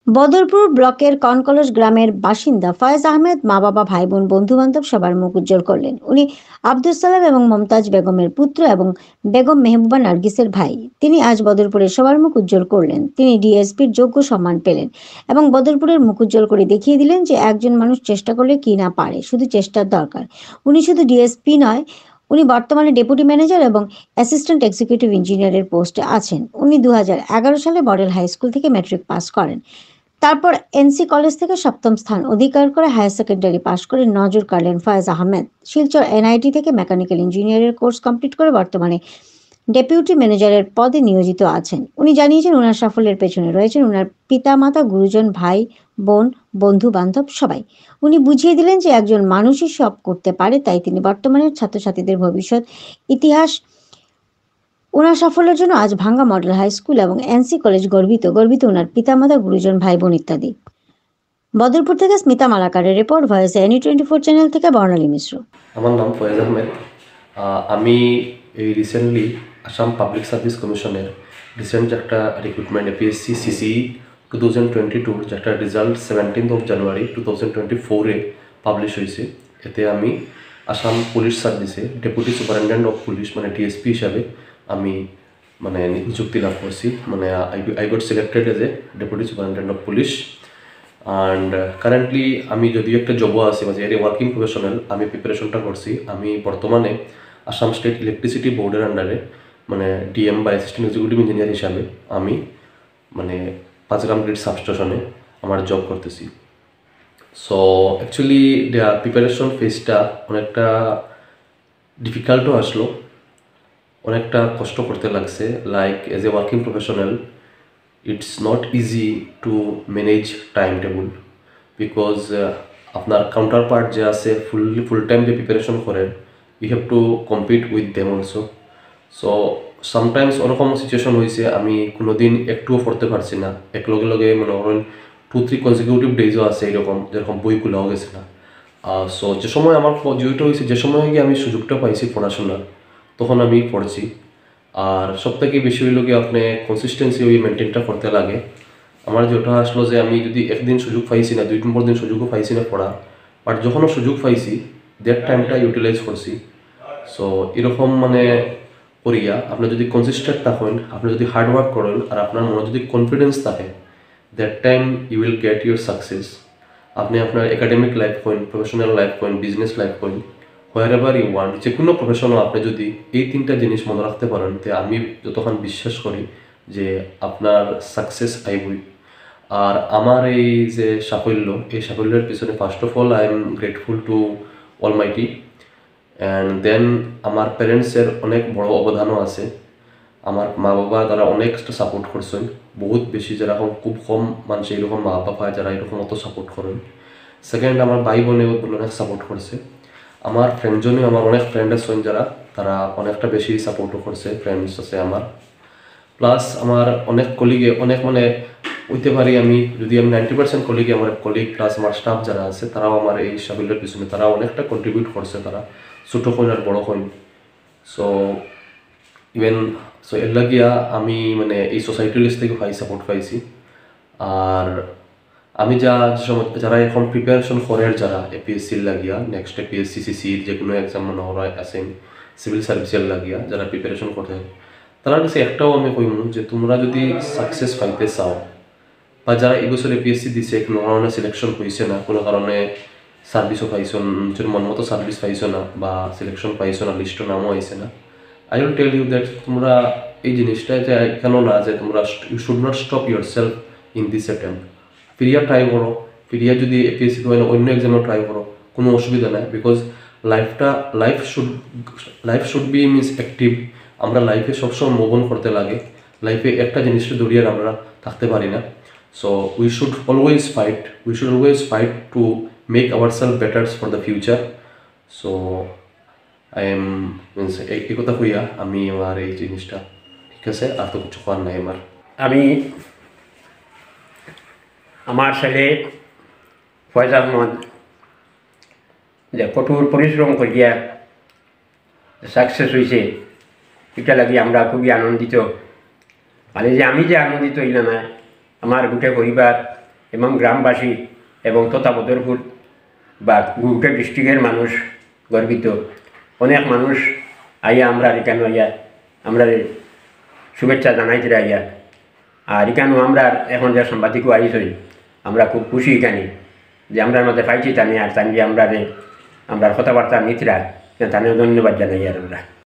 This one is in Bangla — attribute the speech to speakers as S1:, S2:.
S1: বদরপুর ব্লকের কনকলস গ্রামের বাসিন্দা ফয়েজ আহমেদ মা-বাবা, ভাই-বোন, বন্ধু-বান্ধব সবার মুখ উজ্জ্বল করলেন। উনি আব্দুস সালাম এবং মমতাজ বেগমের পুত্র এবং বেগম মেহবুবা নার্গিসের ভাই। তিনি আজ বদরপুরে সবার মুখ উজ্জ্বল করলেন। তিনি ডিএসপির যোগ্য সম্মান পেলেন এবং বদরপুরের মুখ উজ্জ্বল করে দেখিয়ে দিলেন যে একজন মানুষ চেষ্টা করলে কি না পারে, শুধু চেষ্টার দরকার। উনি শুধু ডিএসপি নয়, উনি বর্তমানে ডেপুটি ম্যানেজার এবং অ্যাসিস্ট্যান্ট এক্সিকিউটিভ ইঞ্জিনিয়ারের পোস্টে আছেন। উনি 2011 সালে মডেল হাই স্কুল থেকে ম্যাট্রিক পাস করেন। তারপর এনসি কলেজ থেকে সপ্তম স্থান অধিকার করে হায়ার সেকেন্ডারি পাশ করে নজর কাড়লেন ফয়েজ আহমেদ। শিলচর এনআইটি থেকে মেকানিক্যাল ইঞ্জিনিয়ারের কোর্স কমপ্লিট করে বর্তমানে ডেপুটি ম্যানেজারের পদে নিয়োজিত আছেন। উনি জানিয়েছেন ওনার সাফল্যের পেছনে রয়েছেন ওনার পিতামাতা, গুরুজন, ভাই, বোন, বন্ধু বান্ধব সবাই। উনি বুঝিয়ে দিলেন যে একজন মানুষই সব করতে পারে, তাই তিনি বর্তমানের ছাত্রছাত্রীদের ভবিষ্যৎ ইতিহাস। ওনার সাফল্যের জন্য আজ ভাঙ্গা মডেল হাই স্কুল এবং এনসি কলেজ গর্বিত। গর্বিত ওনার পিতামাতা, গুরুজন, ভাই বোন ইত্যাদি। বদরপুর থেকে স্মিতা মালাকারের রিপোর্ট, ভয়েস এনি 24 চ্যানেল থেকে বর্ণালী মিশ্র।
S2: আমার নাম ফয়েজ আহমেদ। আমি এই রিসেন্টলি আসাম পাবলিক সার্ভিস কমিশনের রিসেন্ট একটা রিক্রুটমেন্ট এপিএসসি সিসিই 2022 যে একটা রেজাল্ট 17 জানুয়ারি 2024 পাবলিশ হয়েছে। এতে আমি আসাম পুলিশ সার্ভিসে ডেপুটি সুপারিনটেন্ডেন্ট অফ পুলিশ মানে ডিএসপি হিসাবে আমি মানে নিযুক্তি লাভ করছি। মানে I got selected as a deputy superintendent of police. And currently আমি যদিও একটা জবও আছি মানে এর ওয়ার্কিং প্রফেশনাল, আমি প্রিপারেশনটা করছি। আমি বর্তমানে আসাম স্টেট ইলেকট্রিসিটি বোর্ডের আন্ডারে মানে ডিএম বা অ্যাসিস্ট্যান্ট এক্সিকিউটিভ ইঞ্জিনিয়ার হিসাবে আমি মানে পাঁচগ্রাম গ্রিড সাবস্টেশনে আমার জব করতেছি। সো অ্যাকচুয়ালি প্রিপারেশন ফেজটা অনেকটা ডিফিকাল্টও আসলো, অনেকটা কষ্ট করতে লাগছে। Like as a working professional it's not easy to manage timetable because আপনার কাউন্টারপার্ট যে আছে ফুল টাইম যে প্রিপারেশন করেন, you have to compete with them also. So sometimes ওরকম সিচুয়েশন হয়েছে আমি কোনো দিন একটুও পড়তে পারছি না, লগে লগে মনে করেন 2-3 কনজিকিউটিভ ডেজও আছে এরকম, যেরকম বই খোলাও গেছে না। সো যে সময় আমার যেটা হয়েছে, যে সময় গিয়ে আমি সুযোগটা পাইছি পড়াশোনার, তখন আমি পড়ছি। আর সব থেকে বেশি হইল কি আপনি কনসিস্টেন্সি ওই মেনটেনটা করতে লাগে। আমার যেটা আসলো যে আমি যদি একদিন সুযোগ পাইছি না, 2 নম্বর দিন সুযোগও পাইছি না পড়া, বাট যখনও সুযোগ পাইছি দ্যাট টাইমটা ইউটিলাইজ করছি। সো এরকম মানে করিয়া আপনি যদি কনসিস্টেন্ট থাকেন, আপনি যদি হার্ডওয়ার্ক করেন আর আপনার মনে যদি কনফিডেন্স থাকে, that time you will get your success. আপনি আপনার একাডেমিক লাইফ করেন, প্রফেশনাল লাইফ করেন, বিজনেস লাইফ করেন, হোয়ারএভার ইউ ওয়ান্ট, যে কোনো প্রফেশনও আপনি যদি এই 3টা জিনিস মনে রাখতে পারেন, তে আমি যতক্ষণ বিশ্বাস করি যে আপনার সাকসেস আইবই। আর আমার এই যে সাফল্য, এই সাফল্যের পিছনে first of all I am grateful to almighty, and then আমার প্যারেন্টসের অনেক বড় অবদানও আছে। আমার মা বাবা তারা অনেকটা সাপোর্ট করছেন, বহুত বেশি, যেরকম খুব কম মানুষ এরকম মা বাবা পায় যারা এরকম অত সাপোর্ট করেন। সেকেন্ড, আমার ভাই বোনেও অনেক সাপোর্ট করছে। আমার ফ্রেন্ডজনেও আমার অনেক ফ্রেন্ড আছেন যারা তারা অনেকটা বেশি সাপোর্টও করছে, ফ্রেন্ডস আছে আমার। প্লাস আমার অনেক কলিগে অনেক মানে হইতে পারি আমি যদি আমি 90% কলিগে, আমার কলিগ প্লাস আমার স্টাফ যারা আছে তারাও আমার এই সাফল্যের পিছনে তারা অনেকটা কন্ট্রিবিউট করছে, তারা ছোটো কইন আর বড়ো কইন। সো ইভেন সো এর লাগিয়া আমি মানে এই সোসাইটির কাছ থেকে সাপোর্ট পাইছি। আর আমি যারা এখন প্রিপারেশন করেন, যারা এপিএসসির লাগিয়া নেক্সট এপিএসসি সিসির যে কোনো এক্সাম মনে হয় আছেন, সিভিল সার্ভিসের লাগিয়া যারা প্রিপারেশন করতে, তার কাছে একটাও আমি কইম যে তোমরা যদি সাকসেস পাইতে চাও, বা যারা এবছর এপিএসসি দিছে কোনো কারণে সিলেকশন হয়েছে না, কোনো কারণে সার্ভিসও পাইছো, নিজের মন মতো সার্ভিস পাইছো না বা সিলেকশন পাইছো না, লিস্টও নামও আইছে না, I will tell you that তোমরা এই জিনিসটা যে কেন না, যে তোমরা you should not stop yourself in this attempt. ফিরিয়া ট্রাই করো, ফিরিয়া যদি এপিএসসি হয় না অন্য এক্সামও ট্রাই করো, কোনো অসুবিধা নাই। Because life should be means active. আমরা লাইফে সবসময় মুভ অন করতে লাগে, লাইফে একটা জিনিসটা দৌড়িয়ে আমরা থাকতে পারি না। So we should always fight to make our self better for the future. So I am means এই কথা কইয়া আমি আমার এই জিনিসটা, ঠিক আছে, আর তো কিছু করার নাই আমার।
S3: আমি আমার ছেলে ফয়েজ আহমদ যে কঠোর পরিশ্রম করিয়া সাকসেস হয়েছে, এটা লাগি আমরা খুবই আনন্দিত। মানে যে আমি যে আনন্দিত ইলা না, আমার গোটে পরিবার এবং গ্রামবাসী এবং তথা বদরপুর বা গুরুটা ডিস্ট্রিক্টের মানুষ গর্বিত। অনেক মানুষ আইয়া আমরা এখানে আইয়া আমরা শুভেচ্ছা জানাইতে আইয়া। আর এখানেও আমরা এখন যে সাংবাদিকও আইসই, আমরা খুব খুশি এখানে যে আমরা মাঝে পাইছি তানি, আর তানি আমরা কথাবার্তা নিতরা তানেও ধন্যবাদ জানাই আর আমরা।